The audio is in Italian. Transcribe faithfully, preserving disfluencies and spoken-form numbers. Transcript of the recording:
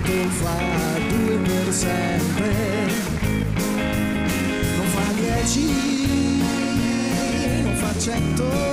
quanto fa due per sempre, non fa dieci, non fa cento.